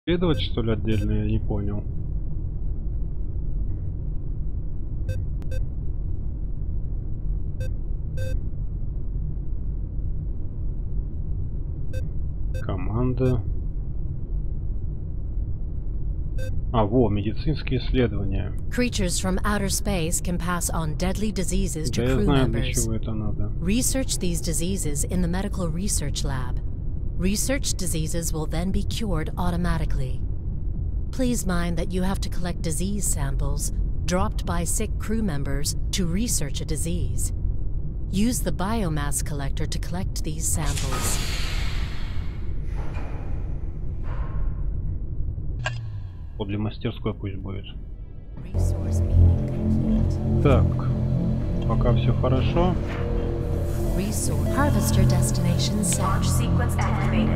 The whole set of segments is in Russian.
Следовать, что ли, отдельно, я не понял. Команда. А, во, медицинские исследования. Creatures from outer space can pass on deadly diseases to Да я crew знаю, для members. чего это надо. Research these diseases in the medical research lab. Researched diseases will then be cured automatically. Please mind that you have to collect disease samples dropped by sick crew members to research a disease. Use the biomass collector to collect these samples. Для мастерской пусть будет. Resource meeting complete. Так, пока все хорошо. Resource harvester destination set. Launch sequence activated.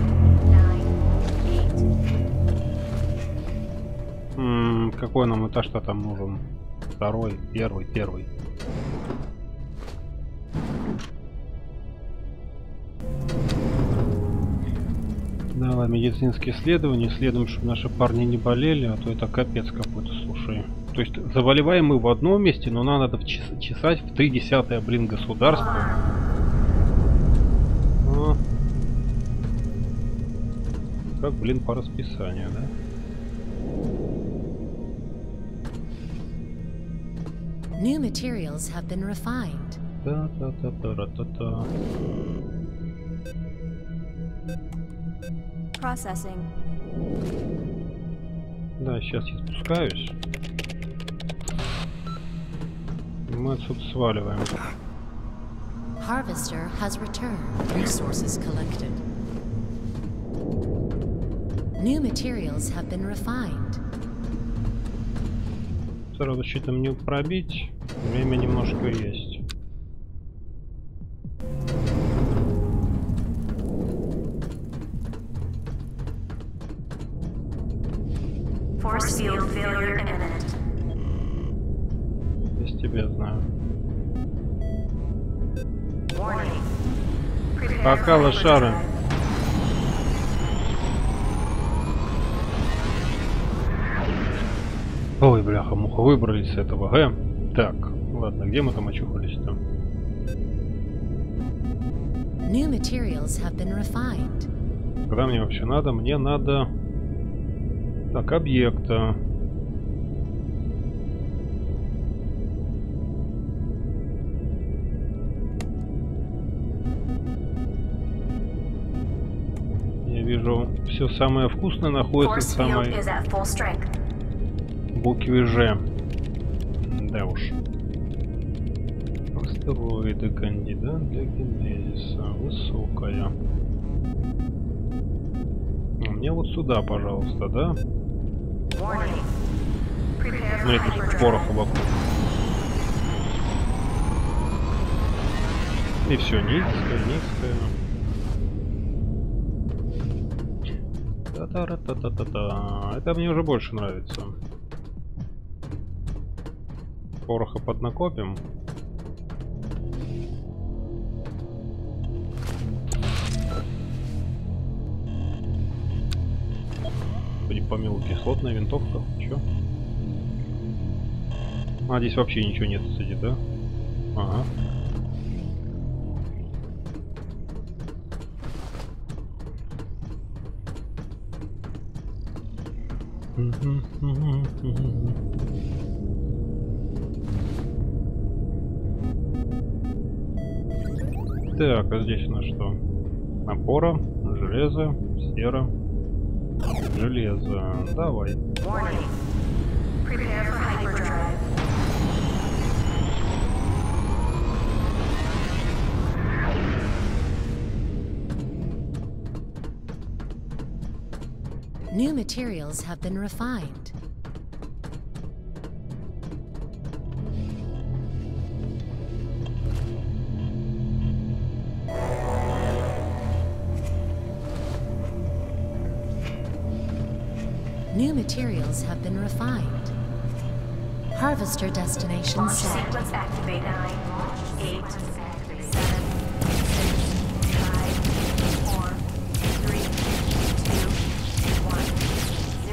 9, 8. Какой нам этаж-то там нужен? Второй, первый. Давай, медицинские исследования. Исследуем, чтобы наши парни не болели, а то это капец какой-то, слушай. То есть заболеваем мы в одном месте, но нам надо чесать в 3/10, блин, государство. А. Как, блин, по расписанию, да? New materials have been refined. Та-та-та-та-та-та. Processing. Да, сейчас я спускаюсь. И мы отсюда сваливаем. Harvester has returned. Resources collected. New materials have been refined. Сразу щитом не пробить. Время немножко есть. Force field failure imminent. Без тебя знаю. Warning. Prepare Пока, for лошары. hyperdrive. Ой, бляха-муха, выбрались с этого, Так, ладно, где мы там очухались-то? New materials have been refined. Когда мне вообще надо? Мне надо... Так, объекта. Я вижу, все самое вкусное находится в Force field самой is at full strength. букве Ж. Да уж. Астероиды, кандидат для генезиса. Высокая. Мне вот сюда, пожалуйста, да? Warning. Prepare for Смотри, тут hyperdrive. пороха вокруг. И все, низкая. Та-та-та-та-та-та. Это мне уже больше нравится. Пороха поднакопим. Господи, помилуй, кислотная винтовка. Чё? А, здесь вообще ничего нет, кстати, да? Ага. Так, а здесь у нас что? Опора, железо, сера, железо. Давай. Warning. Prepare for hyperdrive. New materials have been refined. New materials have been refined. Harvester destination Launch set. sequence activate. 9, 8, 7, 6, 5, 4, 3, 2, 1,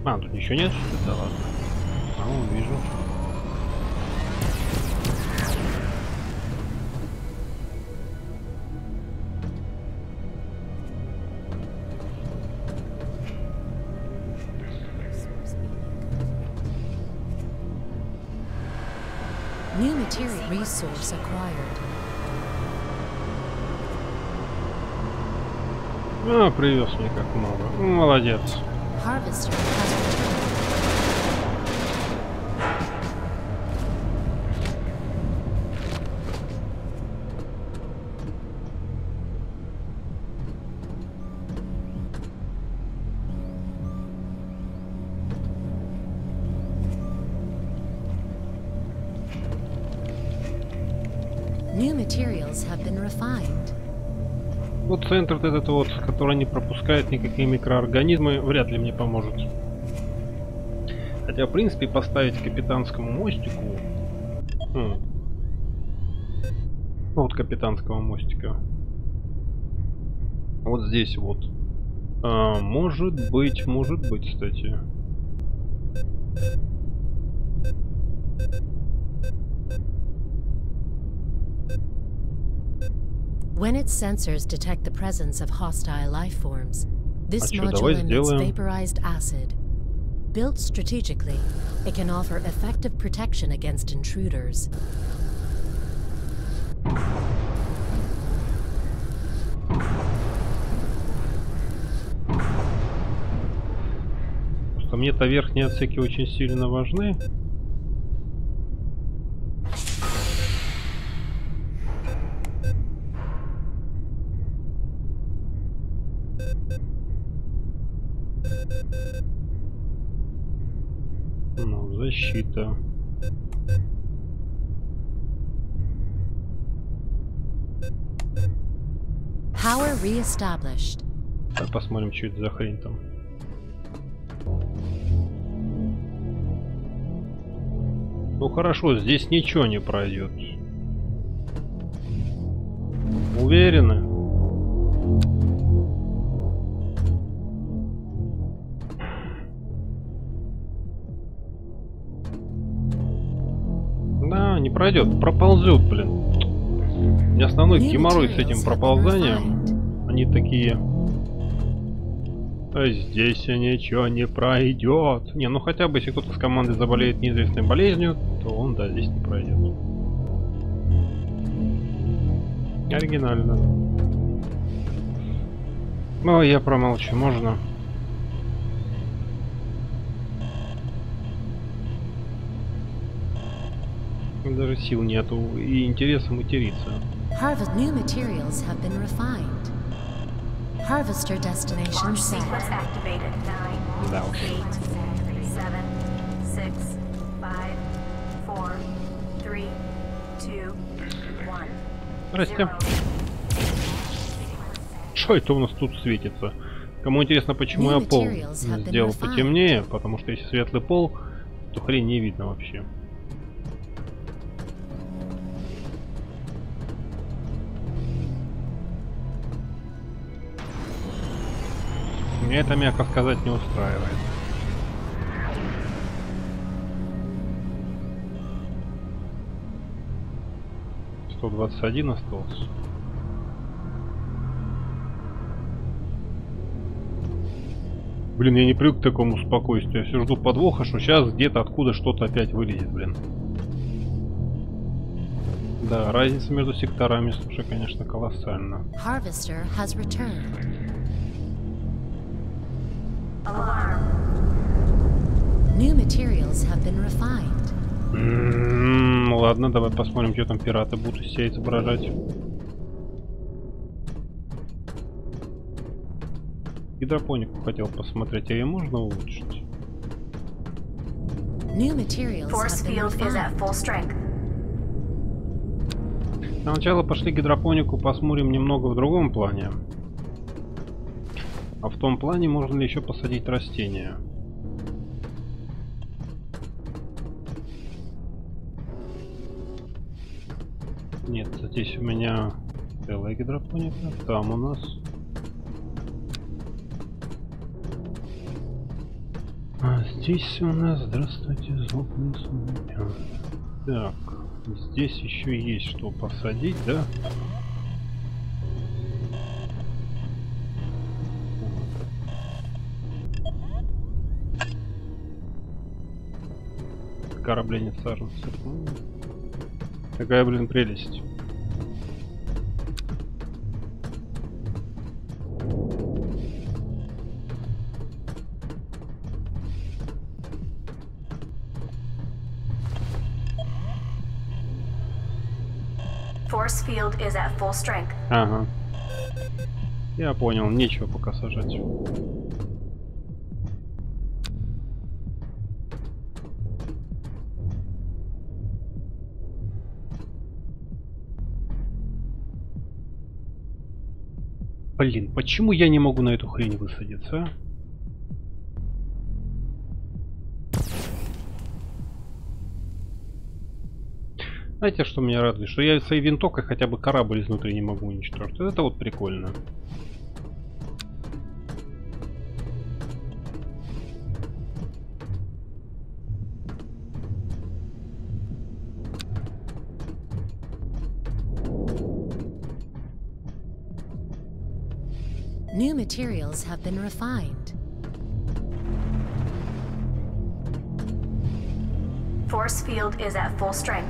А, тут ничего нет? Да ладно. А, вижу. New material resource acquired. А, привез мне как много. Молодец. Harvester has returned. New materials have been refined. Вот центр этот вот, который не пропускает никакие микроорганизмы, вряд ли мне поможет. Хотя, в принципе, поставить к капитанскому мостику... Вот капитанского мостика. Вот здесь вот. Может быть, кстати. When its sensors detect the presence of hostile life forms, this Давай module emits сделаем. vaporized acid. Built strategically, it can offer effective protection against intruders. Просто мне-то верхние отсеки очень сильно важны. Ну, защита. Power reestablished. Давай посмотрим, что это за хрень там. Ну хорошо, здесь ничего не пройдет. Уверены? Да, не пройдет, проползет, блин. У меня основной геморрой с этим проползанием. Они такие... А здесь ничего не пройдет. Не, ну хотя бы если кто-то с команды заболеет неизвестной болезнью, то он, да, здесь не пройдет. Оригинально. Ну, я промолчу, можно? Даже сил нету и интереса материться. Harvest new materials have been refined. Harvester destination Launch set. sequence activated. 9, Да уж. 8, 7, 6, 5, 4, 3, 2, 1. Здрасте. Что это у нас тут светится? Кому интересно, почему я пол сделал потемнее? Потому что если светлый пол, то хрень не видно вообще. Меня это, мягко сказать, не устраивает. $121 остался. Блин, я не привык к такому спокойствию. Я все жду подвоха, что сейчас где-то откуда что-то опять вылезет, блин. Да, разница между секторами, слушай, конечно, колоссальна. Harvester has returned. Alarm. New materials have been refined. Ну ладно, давай посмотрим, что там пираты будут из себя изображать. Гидропонику хотел посмотреть, а ее можно улучшить? New materials Force have been field is at refined. full strength. Сначала пошли гидропонику посмотрим немного в другом плане. А в том плане, можно ли еще посадить растения. Нет, здесь у меня целая гидропоника. Там у нас... Здесь у нас, здравствуйте, злобный сумка. Так, здесь еще есть что посадить, да? Корабление саженцев. Какая, блин, прелесть. Force field is at full strength. Ага. Я понял, нечего пока сажать. Блин, почему я не могу на эту хрень высадиться, а? Знаете, что меня радует? Что я своей винтовкой хотя бы корабль изнутри не могу уничтожить. Это вот прикольно. New materials have been refined. Force field is at full strength.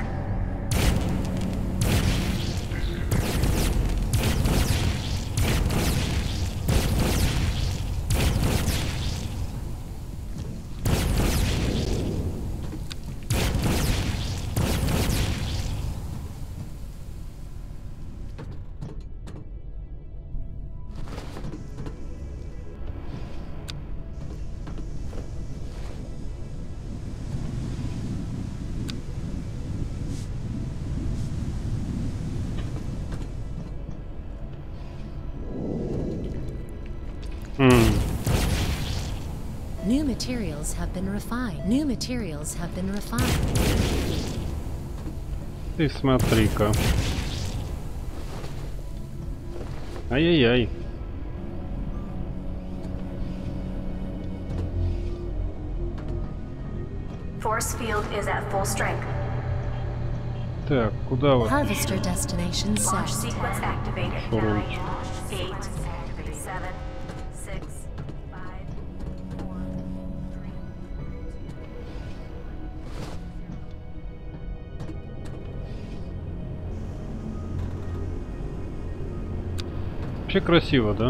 New materials have been refined. New materials have been refined. Ты смотри-ка. Ай-яй-яй. Force field is at full strength. Так, куда вы? Harvester destination Launch set. sequence activated. Что 9, лучше? 8, 7, 6, 5, 4, 3. Вообще красиво, да?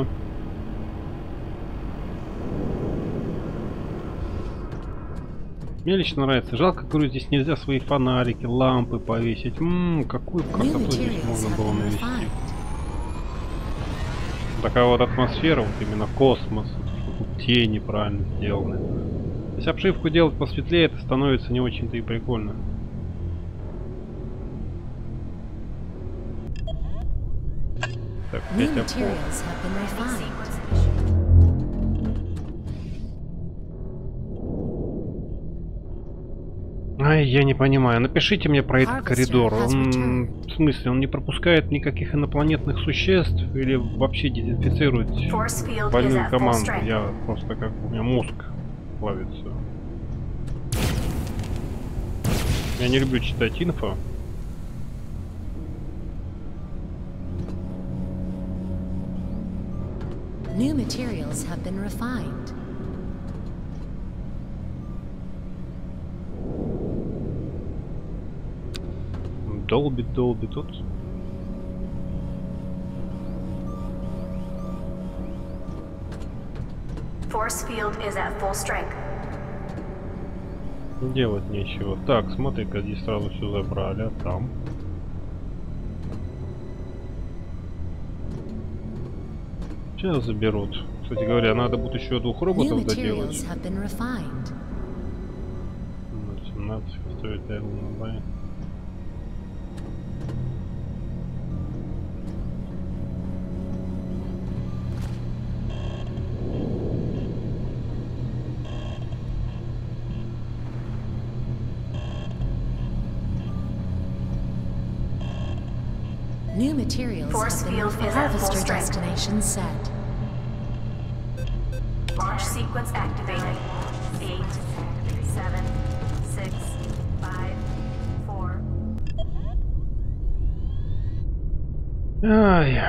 Мне лично нравится. Жалко, говорю, здесь нельзя свои фонарики, лампы повесить. Какую New красоту здесь materials можно have было been навести. refined. Такая вот атмосфера, вот именно космос, тут тени правильно сделаны. Если обшивку делать посветлее, это становится не очень-то и прикольно. Так, New Петя, materials have been refined. Sequence initiated. Ай, я не понимаю. Напишите мне про этот Harvester коридор. has Он, returned. в смысле, он не пропускает никаких инопланетных существ или вообще дезинфицирует Force field is больную at full команду? strength. Я просто как у меня мозг плавится. Я не люблю читать инфо. New materials have been refined. Долбит тут. Force field is at full strength. Делать нечего. Так, смотри-ка, здесь сразу все забрали, а там. Сейчас заберут. Кстати говоря, надо будет еще 2 New роботов доделать. materials have been refined. 17 стоит Эллен. New materials Force have been field refined. is at full Harvester strength. destination set. Launch sequence activated. 8, 7, 6, 5, 4. Ай.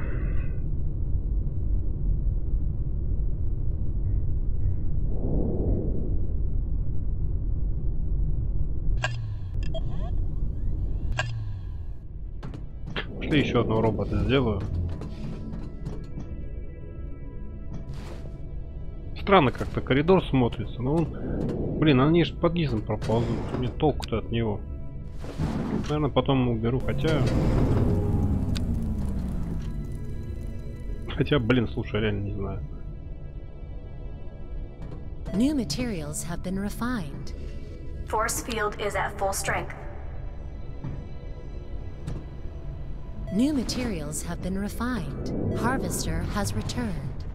Пошли еще одного робота сделаю. Странно как-то коридор смотрится, но он... Блин, они же под низом проползут. Мне толку-то от него. Наверное, потом уберу, хотя... Хотя, блин, слушай, реально не знаю. New materials have been refined. Force field is at full strength. New materials have been refined. Harvester has returned.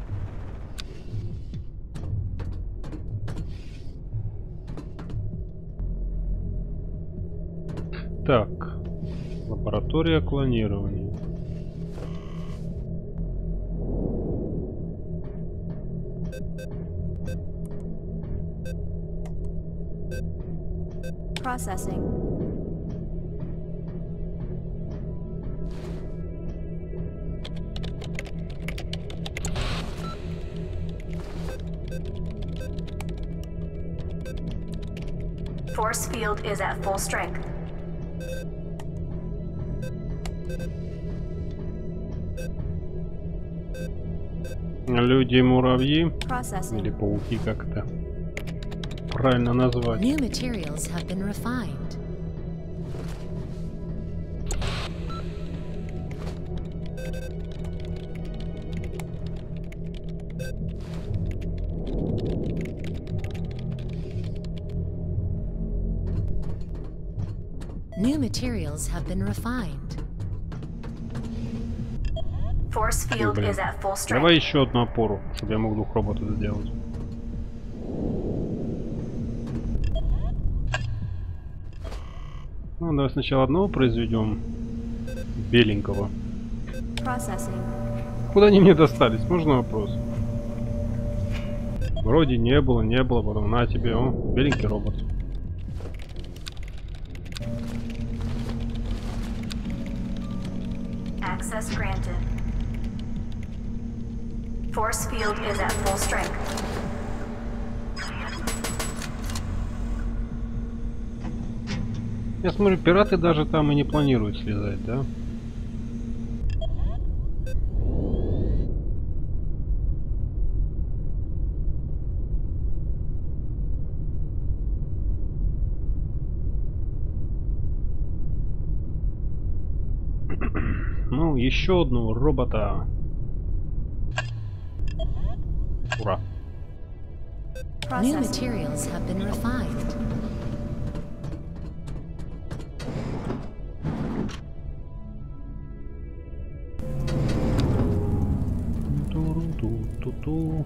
Так. Лаборатория клонирования. Processing. Force field is at full strength. Люди и муравьи. Processing. Или пауки, как это правильно назвать. New materials have been refined. New materials have been refined. Force field is at full Давай strength. еще одну опору, чтобы я мог двух роботов сделать. Ну, давай сначала одного произведем. Беленького. Processing. Куда они мне достались? Можно вопрос? Вроде не было, потом на тебе, о, беленький робот. Access granted. Force field is at full strength. Я смотрю, пираты даже там и не планируют слезать, да? Ну, еще одного робота. Ура. New Processing. materials have been refined. Ту-ру-ту-ту-ту.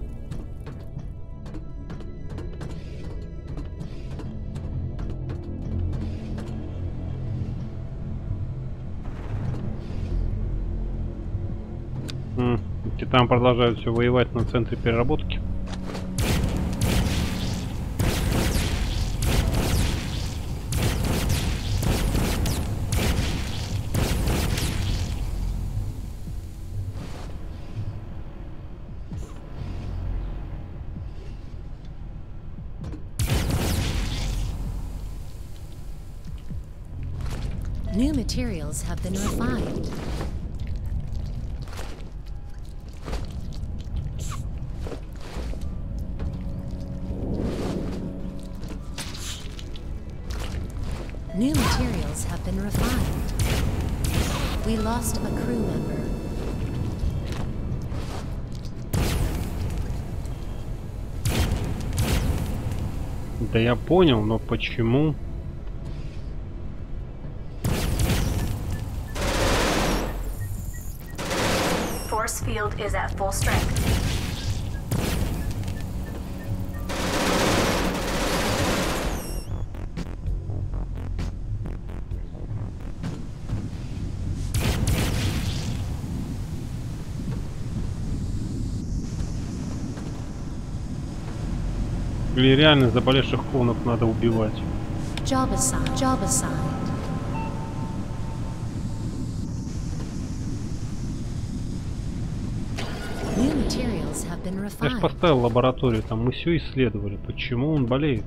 Титан продолжают все воевать на центре переработки. New materials have been refined. New materials have been refined. We lost a crew member. Да я понял, но почему? Force field is at full strength. Или реально заболевших клонов надо убивать? Job assigned. Job assigned. New materials have been Я ж refined. поставил лабораторию, там мы все исследовали. Почему он болеет?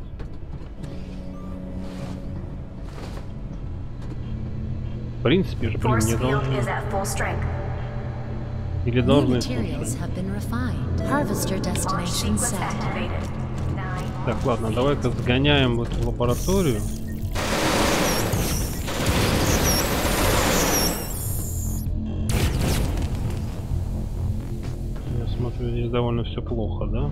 В принципе же, блин, Force не field должны. is at full strength. Или New должны materials слушать. have been refined. Harvester Launch destination sequence set. activated. 9. Так, ладно, давай-ка сгоняем в эту лабораторию. Я смотрю, здесь довольно все плохо, да?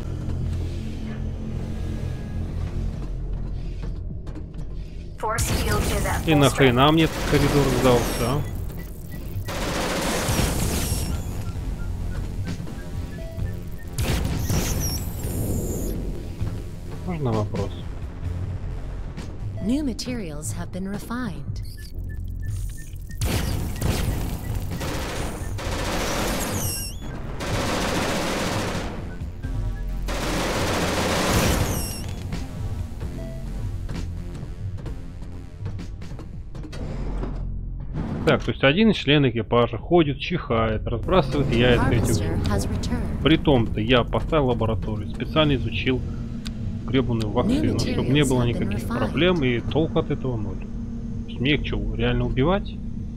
Force field is at И full strength. нахрена мне этот коридор сдался, а? Можно вопрос? New materials have been refined. Так, то есть один член экипажа ходит, чихает, разбрасывает яйца этих. Harvester has returned. При-том-то я поставил лабораторию, специально изучил гребаную вакцину, чтобы не было никаких проблем, и толку от этого ноль. То есть мне их что, реально убивать?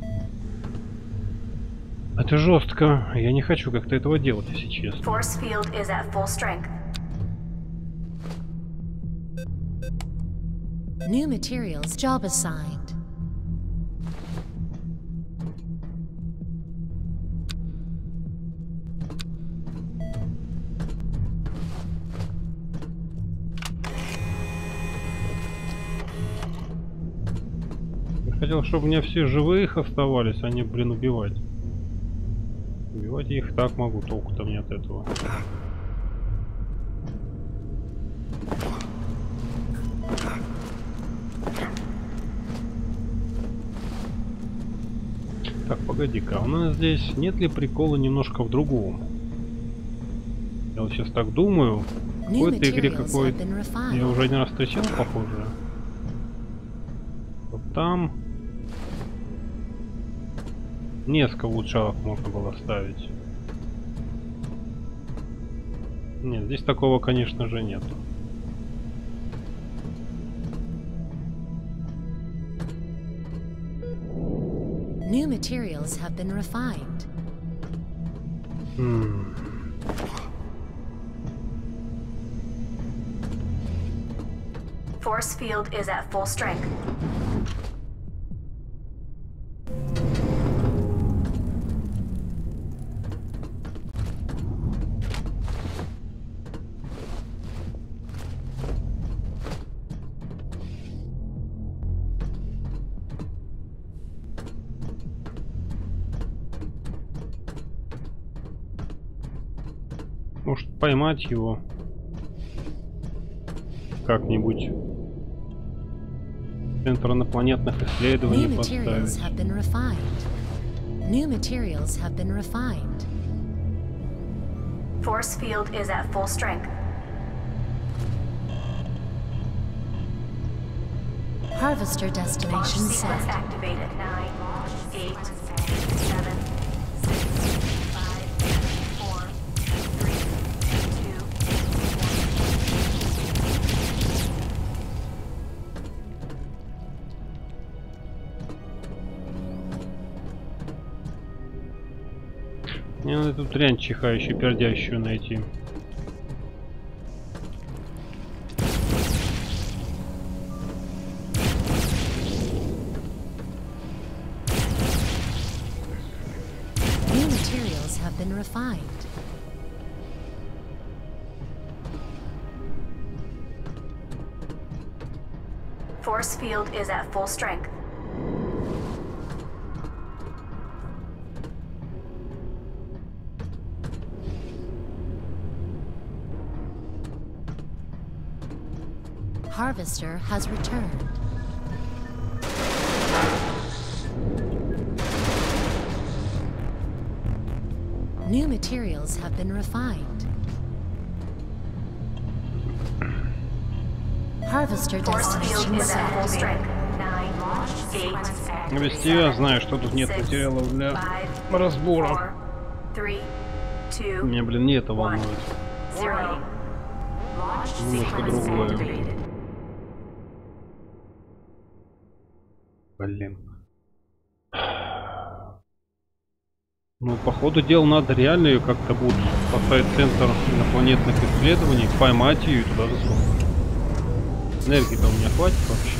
Это жестко. Я не хочу как-то этого делать, если честно. Force field is at full strength. New materials. Job assigned. Я хотел, чтобы у меня все живых оставались, а не, блин, убивать. Убивать я их так могу, толку-то мне от этого. Так, погоди-ка, у нас здесь нет ли прикола немножко в другом? Я вот сейчас так думаю, в New какой-то игре materials какой... have been Я refined. уже один раз встречал похожее. Вот там... Несколько улучшалок можно было ставить. Нет, здесь такого, конечно же, нет. New materials have been refined. Force field is at full strength. Может поймать его как-нибудь. Центр инопланетных исследований New materials поставить. have been refined. New materials have been refined. Force field is at full strength. Harvester Launch destination sequence set. activated. 9, 8, 7, 6, 5, 4, 3, 2, 1. Мне надо тут дрянь чихающую, пердящую найти. New materials have been refined. Force field is at full strength. Harvester has returned. New materials have been refined. Harvester Force field destination is at full set. strength. 9 launch sequence Вести я activation. знаю, что тут нет 6, материалов для 5, разбора. 4, 3, 2, Меня, блин, не это волнует. 0. Launch Немножко sequence другое. activated. Блин. Ну, по ходу дела надо реально ее как-то будет поставить центр инопланетных исследований, поймать ее и туда засунуть. Энергии-то у меня хватит вообще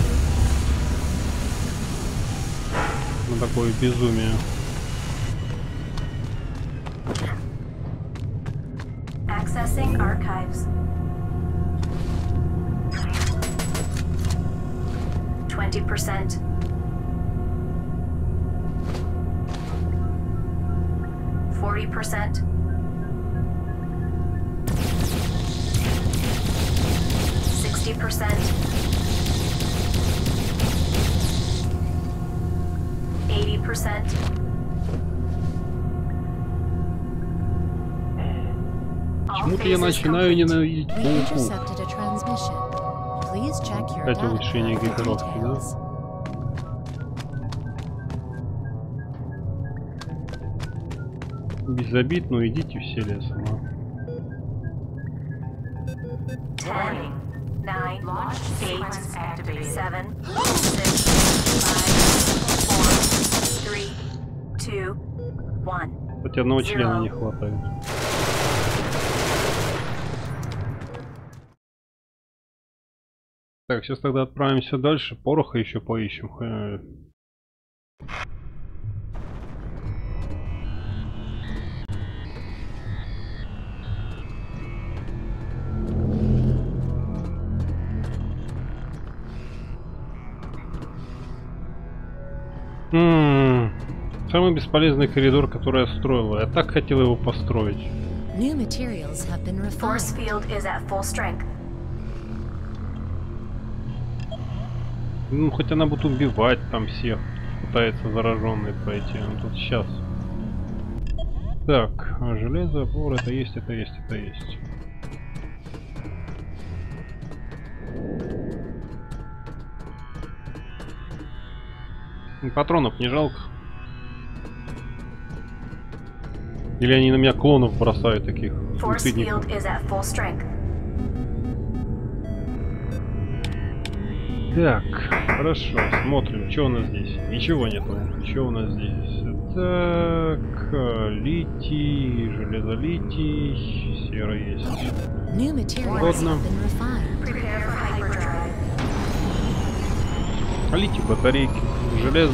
на такое безумие. Accessing archives. 20%. 40%. 60%. 80%. Почему-то я начинаю ненавидеть We пауку. intercepted a transmission. Please check your Опять data улучшение pad for экипировки, да? details. Без обид, но идите все лесом. 10, 9, 8, 7, 6, 5, 4, 3, 2, 1. Хотя одного члена не хватает. Так, сейчас тогда отправимся дальше. Пороха еще поищем. Самый бесполезный коридор, который я строил. Я так хотел его построить. New materials have been Force refined. field is at full strength. Ну, хоть она будет убивать там всех. Пытается зараженный пройти. Ну, тут сейчас. Так, железо, опор, это есть, это есть, это есть. Патронов не жалко. Или они на меня клонов бросают таких Force суицидников. field is at full strength. Так, хорошо, смотрим, что у нас здесь. Ничего нету. Что у нас здесь? Так, литий, железолитий, сера есть. New materials Ладно. have been refined. Prepare for hyperdrive. Литий, батарейки, железо.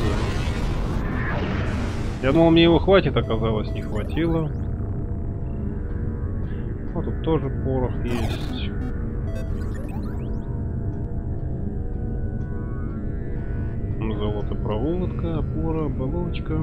Я думал, мне его хватит, оказалось, не хватило. Вот тут тоже порох есть. Золото, проволока, опора, оболочка.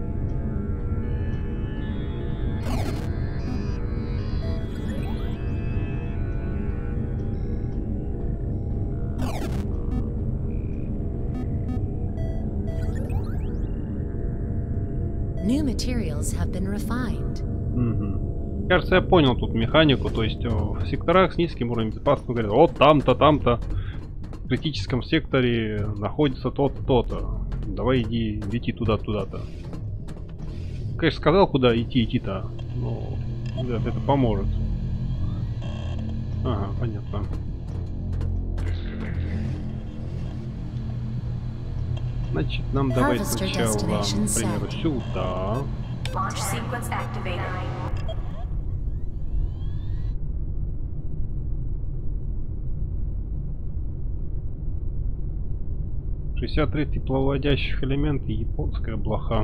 New materials have been refined. Мгм. Кажется, я понял тут механику. То есть в секторах с низким уровнем безопасности говорят, вот там-то, там-то в критическом секторе находится то-то, то-то. Давай иди, лети туда, туда-то. Конечно, сказал, куда идти-то, но вряд ли это поможет. Ага, понятно. Значит, нам давай Harvester сначала, destination к примеру, сюда. Launch sequence activated. 63 тепловыводящих элемент и японская блоха.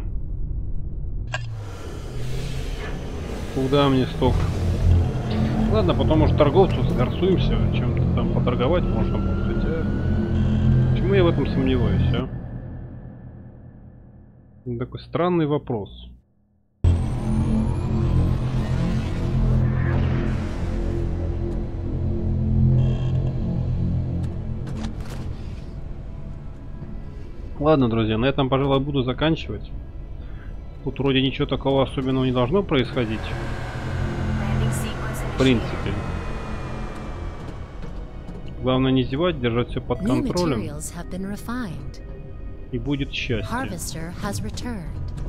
Куда мне столько? Ладно, потом может торговцу сгорцуемся, чем-то там поторговать можно будет, хотя... Почему я в этом сомневаюсь, а? Такой странный вопрос. Ладно, друзья, на этом, пожалуй, буду заканчивать. Тут вроде ничего такого особенного не должно происходить. Landing sequence В принципе. Главное не зевать, держать все под New контролем, materials have been refined. и будет счастье. Harvester has returned.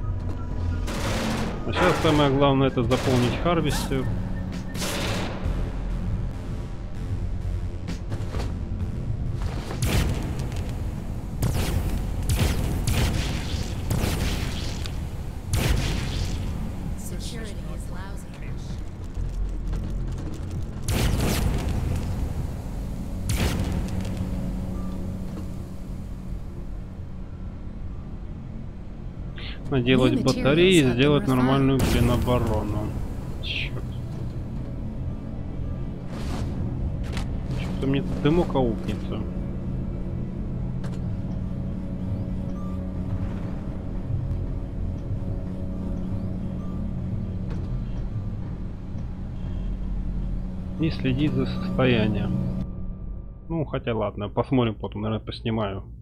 А сейчас самое главное это заполнить харвестер. Security is lousy. Наделать New батареи и materials have сделать been нормальную, блин, оборону. Черт. Что-то мне дымок аукнется. И следить за состоянием. Ну, хотя ладно, посмотрим потом, наверное, поснимаю.